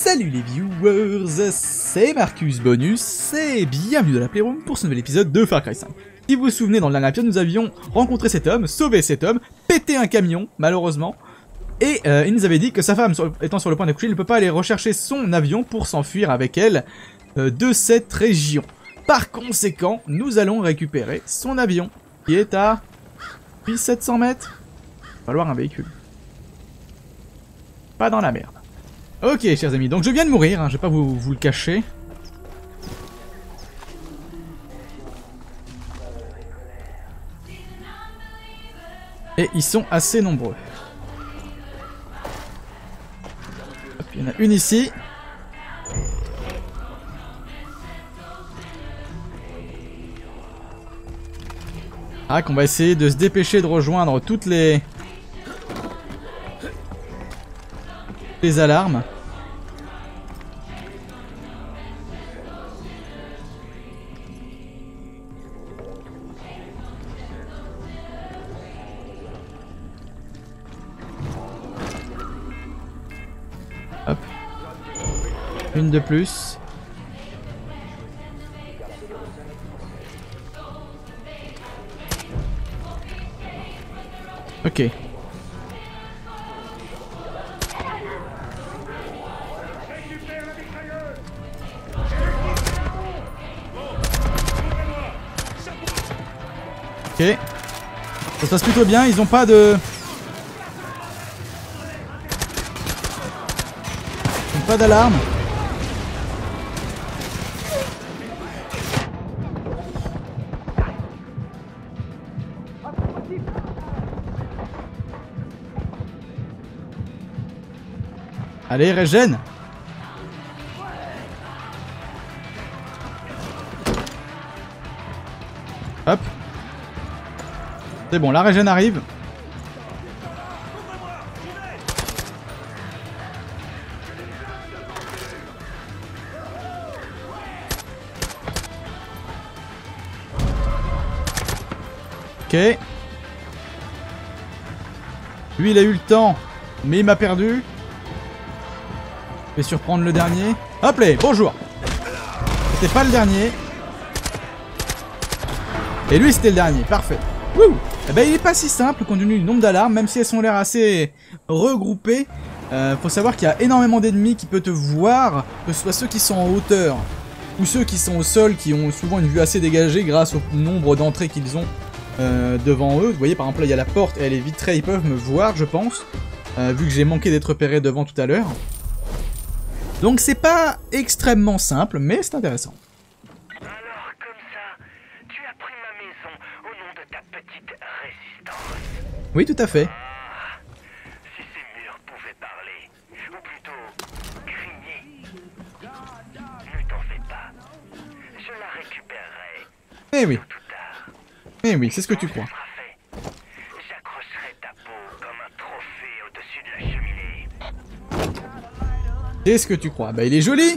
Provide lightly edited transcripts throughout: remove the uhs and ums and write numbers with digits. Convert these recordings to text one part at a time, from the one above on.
Salut les viewers, c'est Marcus Bonus et bienvenue dans la Playroom pour ce nouvel épisode de Far Cry 5. Si vous vous souvenez, dans le dernier épisode, nous avions rencontré cet homme, sauvé cet homme, pété un camion, malheureusement, et il nous avait dit que sa femme, étant sur le point d'accoucher, il ne peut pas aller rechercher son avion pour s'enfuir avec elle de cette région. Par conséquent, nous allons récupérer son avion, qui est à 1700 mètres. Il va falloir un véhicule. Pas dans la merde. Ok, chers amis, donc je viens de mourir, hein, je vais pas vous le cacher. Et ils sont assez nombreux. Hop, il y en a une ici. Ah, qu'on va essayer de se dépêcher de rejoindre toutes les alarmes. Hop. Une de plus. Ok. Ok. Ça se passe plutôt bien, ils ont pas de... Ils ont pas d'alarme. Allez, régène. Hop. C'est bon, la régène arrive. Ok. Lui, il a eu le temps, mais il m'a perdu. Je vais surprendre le dernier. Hop là, bonjour. C'était pas le dernier. Et lui, c'était le dernier, parfait. Wouh. Eh ben, il est pas si simple compte tenu du nombre d'alarmes, même si elles sont l'air assez regroupées. Faut savoir qu'il y a énormément d'ennemis qui peuvent te voir, que ce soit ceux qui sont en hauteur ou ceux qui sont au sol, qui ont souvent une vue assez dégagée grâce au nombre d'entrées qu'ils ont devant eux. Vous voyez, par exemple, là, il y a la porte et elle est vitrée, ils peuvent me voir, je pense, vu que j'ai manqué d'être repéré devant tout à l'heure. Donc c'est pas extrêmement simple, mais c'est intéressant. Alors, comme ça, tu as pris ma maison au nom de ta petite résistance. Oui, tout à fait. Ah, si ces murs pouvaient parler, ou plutôt crier, ne t'en fais pas. Je la récupérerai Eh oui, tout tard. eh oui, c'est ce que tu crois. Ce sera fait. J'accrocherai ta peau comme un trophée au-dessus de la cheminée. C'est ce que tu crois. Bah il est joli.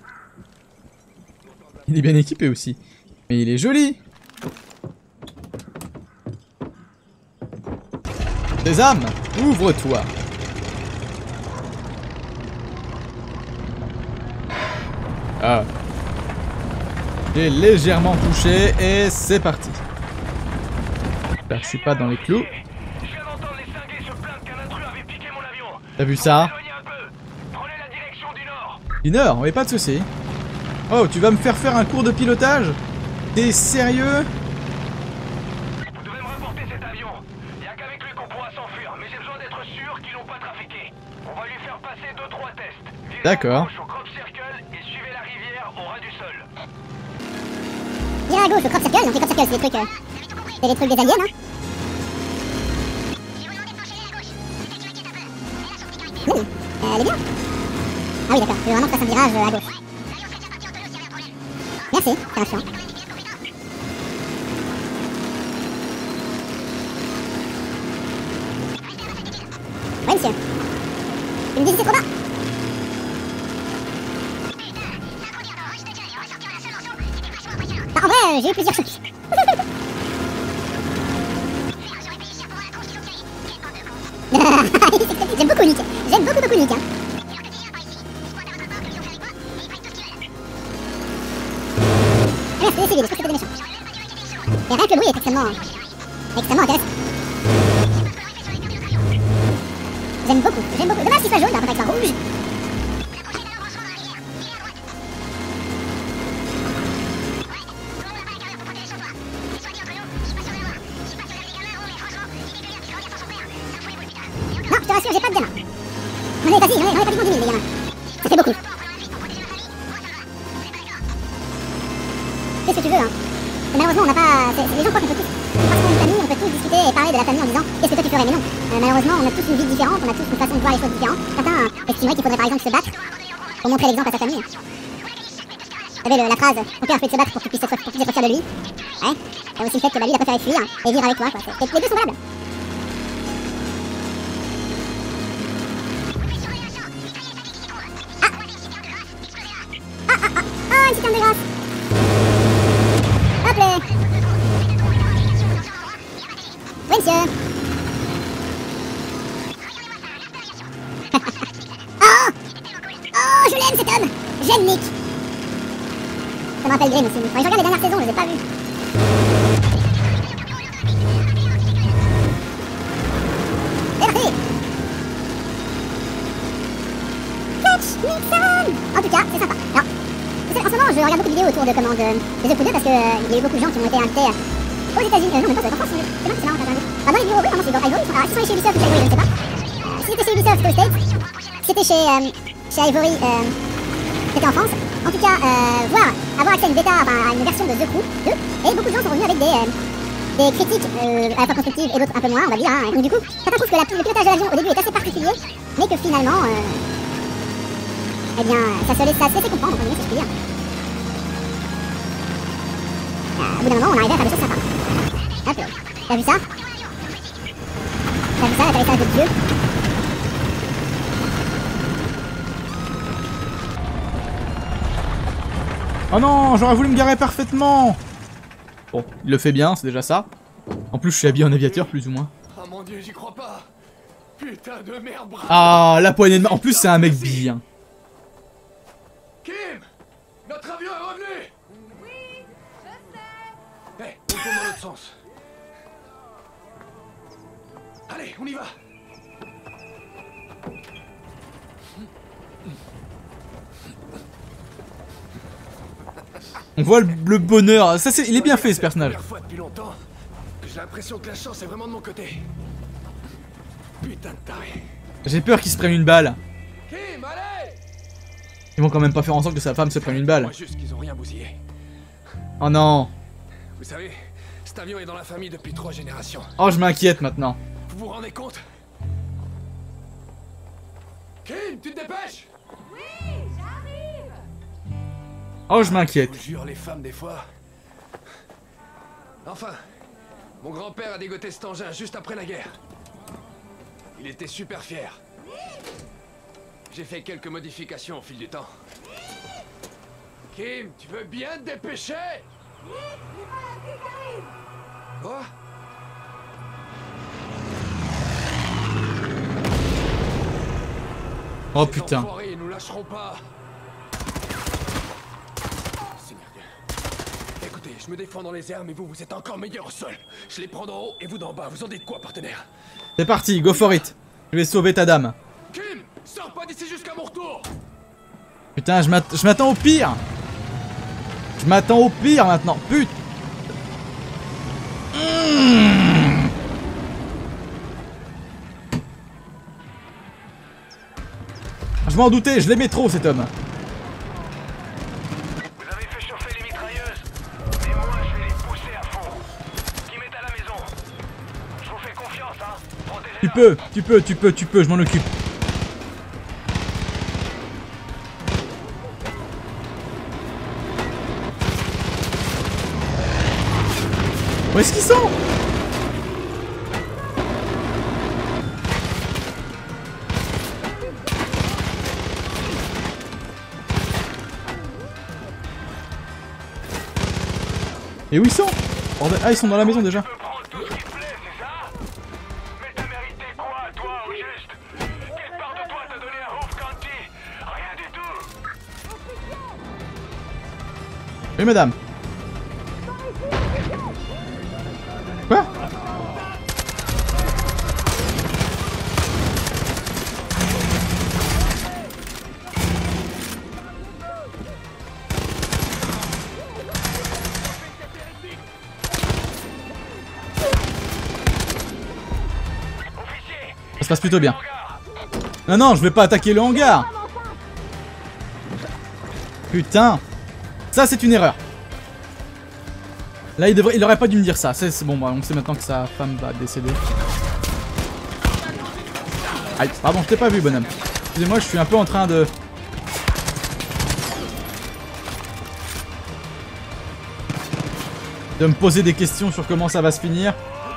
Il est bien équipé aussi. Mais il est joli. Sésame, ouvre-toi. Ah. J'ai légèrement touché et c'est parti. J'espère que je suis pas dans les clous. Je viens d'entendre les cinglés se plaindre qu'un intrus avait piqué mon avion. T'as vu ça? Éloignez un peu. Prenez la direction du nord. Du nord, mais pas de soucis. Oh, tu vas me faire un cours de pilotage? T'es sérieux? Vous devez me rapporter cet avion. Il n'y a qu'avec lui qu'on pourra s'enfuir, mais j'ai besoin d'être sûr qu'ils l'ont pas trafiqué. On va lui faire passer 2-3 tests. Virez D'accord. à gauche au crop circle et suivez la rivière au ras du sol. Viens à gauche, au crop circle, donc les crop circle, c'est des trucs des aliens, hein. Elle est bien. Ah oui, d'accord, je veux vraiment que je fasse un virage à gauche. Merci, c'est un chiant. Ouais, monsieur. Tu me dis si c'est trop bas. Bah, en vrai, j'ai eu plusieurs chocs. J'aime beaucoup Nick. J'aime beaucoup Nick. Hein. extrêmement intéressant. J'aime beaucoup, j'aime beaucoup. Dommage qu'il soit jaune, par contre avec sa rouge. Non, je te rassure, j'ai pas de gamins. J'en ai pas dit, j'en ai pas dit qu'on 10 000 les gamins. Ça fait beaucoup. Fais ce que tu veux, hein. Et malheureusement, on n'a pas... Les gens croient qu'on peut tous... Parce qu'on est une famille, on peut tous discuter et parler de la famille en disant qu'est-ce que toi tu ferais, mais non. Malheureusement, on a tous une vie différente, on a tous une façon de voir les choses différentes. Certains estimeraient qu'il faudrait par exemple se battre pour montrer l'exemple à sa famille. Vous savez la phrase, ton père a fait de se battre pour que tu puisses être fier de lui. Ouais. Et aussi le fait que bah, lui il a préféré fuir et vivre avec toi, quoi. Les deux sont valables. Ah, une citerne de grâce. Hop là. Oui, monsieur. Oh, je l'aime cet homme. J'aime Nick. Ça me rappelle Grimm aussi. Quand je regarde les dernières saisons, je les ai pas vues. C'est parti. Catch Nixon. En tout cas, c'est sympa. Alors, en ce moment, je regarde beaucoup de vidéos autour de comment de The Crew 2 parce que il y a eu beaucoup de gens qui ont été invités aux États-Unis. Non, mais pas en France. C'est pas c'est marrant, t'as vu. Ah, dans les bureaux, oui, vraiment, c'est dans Ivory. Alors, si c'est chez Ubisoft ou chez Ivory, je ne sais pas. Si c'était chez Ubisoft, c'était aux States. Si c'était chez Ivory, c'était en France. En tout cas, avoir accès à une bêta, enfin, à une version de The Crew 2, et beaucoup de gens sont revenus avec des critiques à la fois constructives et d'autres un peu moins, on va dire. Hein. Donc du coup, certains trouvent que le pilotage de l'avion au début est assez particulier, mais que finalement, eh bien, ça se laissait comprendre, si je puis dire. Au bout d'un moment, on arrivait à faire des choses sympas. Hop, t'as vu ça? T'as vu ça, l'atterrissage de Dieu? Oh non, j'aurais voulu me garer parfaitement. Bon, il le fait bien, c'est déjà ça. En plus, je suis habillé en aviateur, plus ou moins. Oh mon dieu, j'y crois pas. Putain de merde, bravo. Ah, la poignée de main. En plus, c'est un mec bien. Kim, notre avion est revenu. Oui, je sais. Hey, on tourne dans l'autre sens. Allez, on y va. On voit le bonheur. Ça, il est bien fait, ce personnage. C'est la première fois depuis longtemps que j'ai l'impression que la chance est vraiment de mon côté. Putain de taré. J'ai peur qu'il se prenne une balle. Kim, allez. Ils vont quand même pas faire en sorte que sa femme se prenne une balle. Moi juste qu'ils ont rien bousillé. Oh non. Vous savez, cet avion est dans la famille depuis 3 générations. Oh, je m'inquiète maintenant. Vous vous rendez compte? Kim, tu te dépêches? Oui, j'arrive. Oh, je m'inquiète. Je vous jure, les femmes, des fois... Enfin, mon grand-père a dégoté cet engin juste après la guerre. Il était super fier. J'ai fait quelques modifications au fil du temps. Kim, tu veux bien te dépêcher? Quoi? Oh Ces putain. enfoirés, ils nous lâcheront pas. Seigneur Dieu. Écoutez, je me défends dans les airs, mais vous, vous êtes encore meilleur au sol. Je les prends d'en haut et vous d'en bas. Vous en dites quoi, partenaire? C'est parti, go for it. Je vais sauver ta dame. Kim, sors pas d'ici jusqu'à mon retour. Putain, je m'attends au pire. Je m'attends au pire maintenant. Putain. Je m'en doutais, je l'aimais trop cet homme. Vous avez fait chauffer les mitrailleuses, mais moi je vais les pousser à fond. Qui m'est à la maison? Je vous fais confiance, hein. Protégez-la. Tu peux, je m'en occupe. Où est-ce qu'ils sont? Et où ils sont? Ah, ils sont dans la maison déjà. Tu peux prendre tout ce qui te plaît, c'est ça? Mais t'as mérité quoi, toi, au juste? Quelle part de toi t'a donné un Hoof County? Rien du tout. Oui, madame. passe plutôt bien. Non, non, je vais pas attaquer le hangar. Putain. Ça, c'est une erreur. Là, il aurait pas dû me dire ça. C'est bon, bah, on sait maintenant que sa femme va décéder. Aïe, pardon, je t'ai pas vu, bonhomme. Excusez-moi, je suis un peu en train de... me poser des questions sur comment ça va se finir.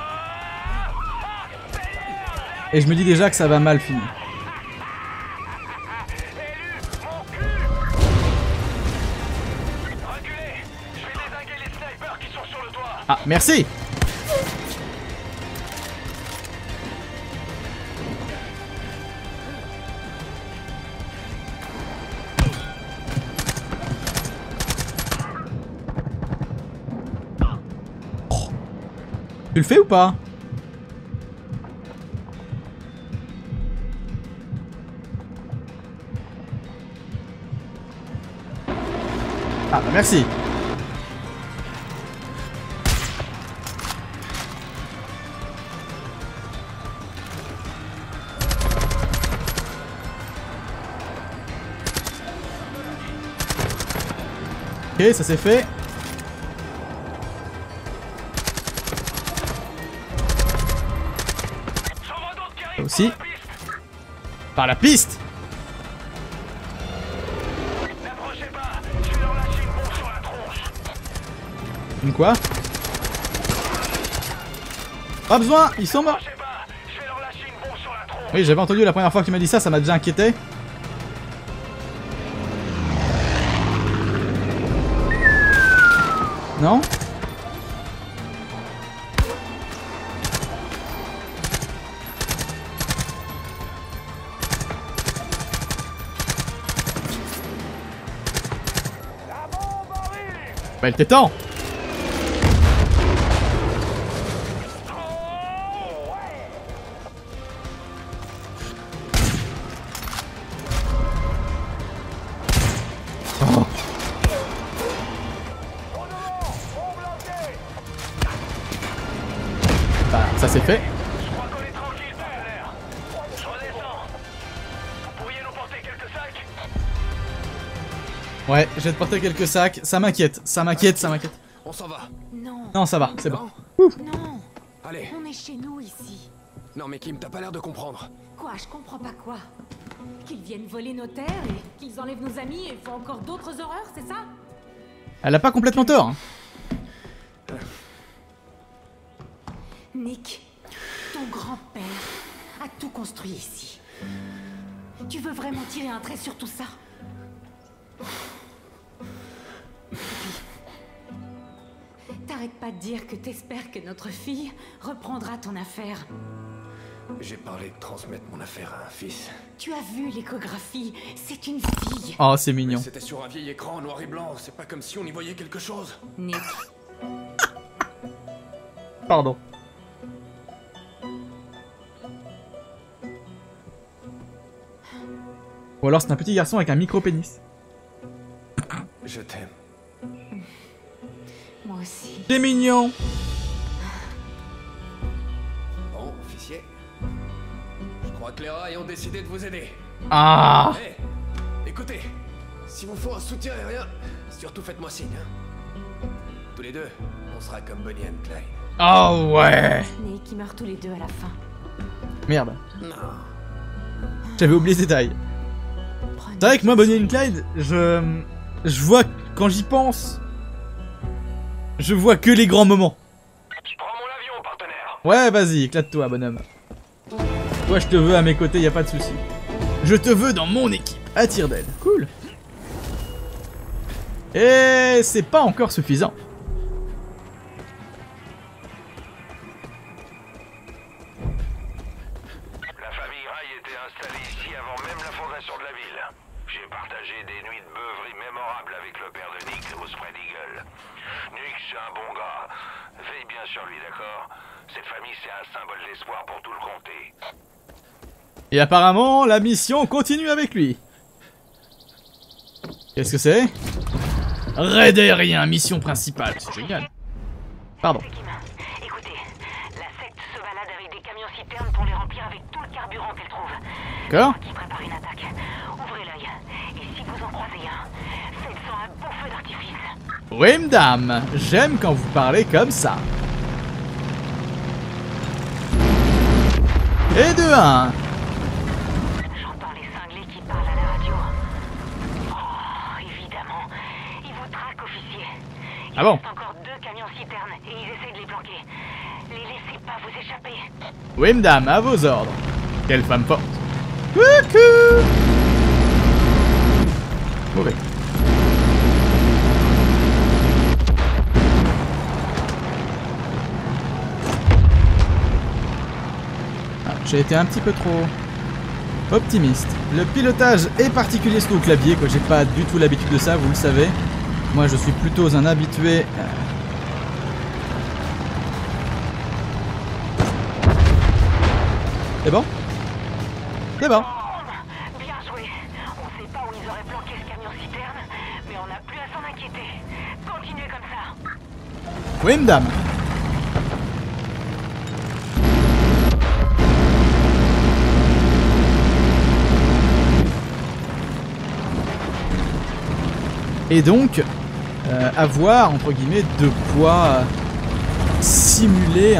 Et je me dis déjà que ça va mal finir. Ah, merci. Tu le fais ou pas? Ah bah merci. Ok, ça c'est fait. Ça aussi. Par la piste. Une quoi? Pas besoin, ils sont morts. Oui, j'avais entendu la première fois que tu m'as dit ça, ça m'a déjà inquiété. Non? Bah, il était temps! Oh. Bah, ça c'est fait. Je crois qu'on est tranquille, partenaire. Je redescends. Vous pourriez nous porter quelques sacs? Ouais, je vais te porter quelques sacs. Ça m'inquiète, ça m'inquiète, ça m'inquiète. On s'en va. Non, Non, ça va, c'est bon. Non non, Allez. on est chez nous ici. Non mais Kim, t'as pas l'air de comprendre. Quoi, je comprends pas quoi. Qu'ils viennent voler nos terres et qu'ils enlèvent nos amis et font encore d'autres horreurs, c'est ça? Elle a pas complètement tort. Hein. Nick, ton grand-père a tout construit ici. Tu veux vraiment tirer un trait sur tout ça? T'arrêtes pas de dire que t'espères que notre fille reprendra ton affaire. J'ai parlé de transmettre mon affaire à un fils. Tu as vu l'échographie, c'est une fille. Oh, c'est mignon. C'était sur un vieil écran en noir et blanc, c'est pas comme si on y voyait quelque chose. Nick, Pardon. Ou alors c'est un petit garçon avec un micro-pénis. Je t'aime. moi aussi. C'est mignon. Bon, officier. Je crois que les rails ont décidé de vous aider. Ah. Hé, écoutez, s'il vous faut un soutien aérien, surtout faites-moi signe. Hein. Tous les deux, on sera comme Bonnie and Clyde. Oh ouais. Nick, ils meurent tous les deux à la fin. Merde. Non. J'avais oublié ce détail. Prenez C'est vrai que moi, Bonnie and Clyde, je vois, quand j'y pense, je vois que les grands moments. Je prends mon avion, partenaire. Ouais, vas-y, éclate-toi, bonhomme. Toi, je te veux à mes côtés, y a pas de souci. Je te veux dans mon équipe, à tire d'aile. Cool. Et c'est pas encore suffisant. La famille Rai était installée ici avant même la fondation de la ville. J'ai partagé des nuits de beuverie mémorables avec le père de Nick au Spread Eagle. Nick, c'est un bon gars. Veille bien sur lui, d'accord? Cette famille, c'est un symbole d'espoir pour tout le comté. Et apparemment, la mission continue avec lui. Qu'est-ce que c'est? Raid aérien, mission principale. C'est génial. Pardon. Écoutez, la secte se balade avec des camions citernes pour les remplir avec tout le carburant D'accord. Qui prépare une attaque. Ouvrez l'œil. Et si vous en croisez un, faites-en un beau feu d'artifice. Oui, madame, j'aime quand vous parlez comme ça. Et de 1. J'entends les cinglés qui parlent à la radio. Oh, évidemment. Ils vous traquent, officier. Il Ah bon? reste encore 2 camions-citernes et ils essaient de les planquer. Les laissez pas vous échapper. Oui, madame, à vos ordres. Quelle femme forte. Coucou. Mauvais. J'ai été un petit peu trop optimiste. Le pilotage est particulier surtout au clavier, quoi. J'ai pas du tout l'habitude de ça, vous le savez. Moi, je suis plutôt un habitué. C'est bon? C'est bon. Bien joué. On sait pas où ils auraient planqué ce camion-citerne, mais on n'a plus à s'en inquiéter. Continuez comme ça. Oui, madame. Et donc, avoir, entre guillemets, de quoi simuler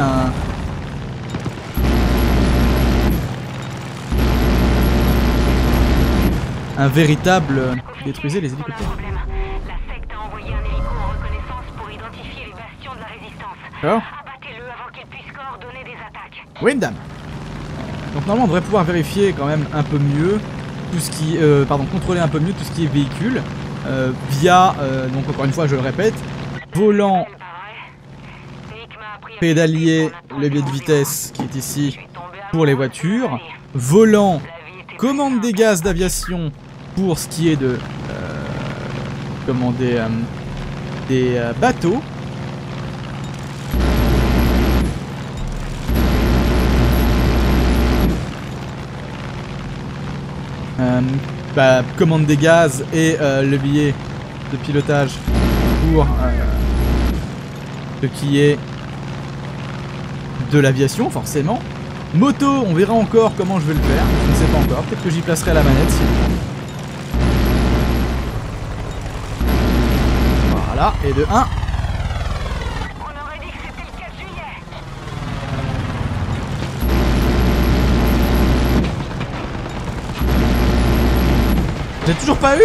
un véritable... Détruisez les hélicoptères. La secte a envoyé un hélico en reconnaissance pour identifier les bastions de la résistance. D'accord. Abattez-le avant qu'il puisse coordonner des attaques. Oui, madame. Donc normalement, on devrait pouvoir vérifier quand même un peu mieux tout ce qui... contrôler un peu mieux tout ce qui est véhicule. Via, donc encore une fois je le répète, volant, pédalier, levier de vitesse qui est ici pour les voitures, volant, commande des gaz d'aviation pour ce qui est de commander des bateaux. Commande des gaz et levier de pilotage pour ce qui est de l'aviation forcément. Moto, on verra encore comment je vais le faire, je ne sais pas encore, peut-être que j'y placerai la manette si. Voilà, et de 1. On aurait dit que c'était le 4 juillet. J'ai toujours pas eu.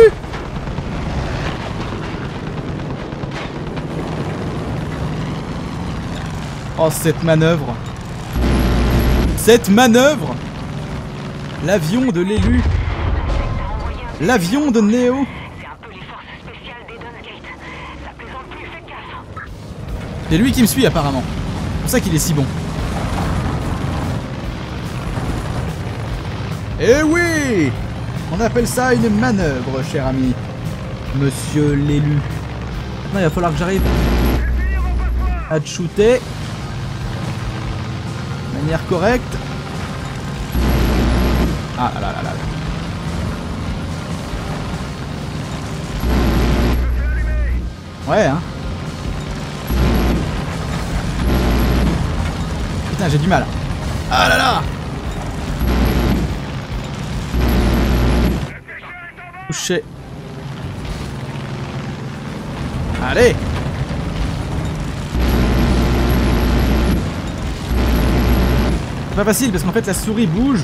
Oh, cette manœuvre. Cette manœuvre. L'avion de l'élu. L'avion de Neo. C'est un peu les forces spéciales d'Eden's Gate. Ça plaisante plus, faites gaffe. C'est lui qui me suit apparemment. C'est pour ça qu'il est si bon. Eh oui! On appelle ça une manœuvre, cher ami. Monsieur l'élu. Maintenant, il va falloir que j'arrive à te shooter de manière correcte. Ah là là là là. Ouais, hein. Putain, j'ai du mal. Ah là là. Touché. Allez. C'est pas facile parce qu'en fait la souris bouge.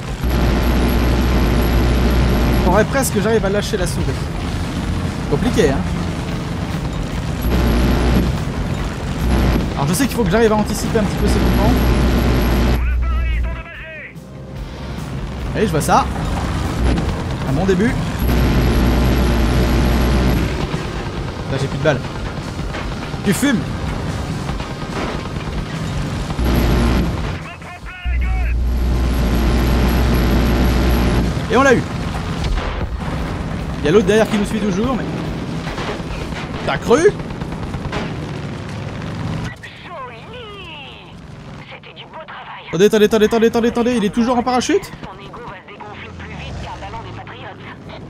Faudrait presque que j'arrive à lâcher la souris. Compliqué, hein. Alors je sais qu'il faut que j'arrive à anticiper un petit peu ces mouvements. Allez, je vois ça. À mon début. Là j'ai plus de balles. Tu fumes. Et on l'a eu. Il y a l'autre derrière qui nous suit toujours, mais... T'as cru? Joli. C'était du beau travail. Attendez, il est toujours en parachute? Son ego va se dégonfler plus vite qu'un ballon des Patriotes.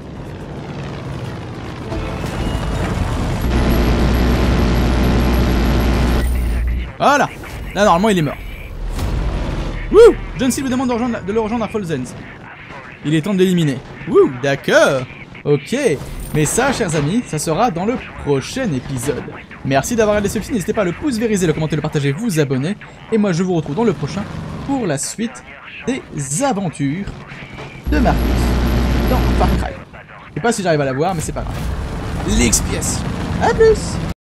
Voilà. Là normalement il est mort. Wouh! John Seal lui demande de le rejoindre à Falls Ends. Il est temps de l'éliminer. Ouh, d'accord. Ok. Mais ça, chers amis, ça sera dans le prochain épisode. Merci d'avoir regardé ce film. N'hésitez pas à le pouce vériser, le commenter, le partager, vous abonner. Et moi, je vous retrouve dans le prochain pour la suite des aventures de Marcus dans Far Cry. Je sais pas si j'arrive à la voir, mais c'est pas grave. L'expiation. A plus.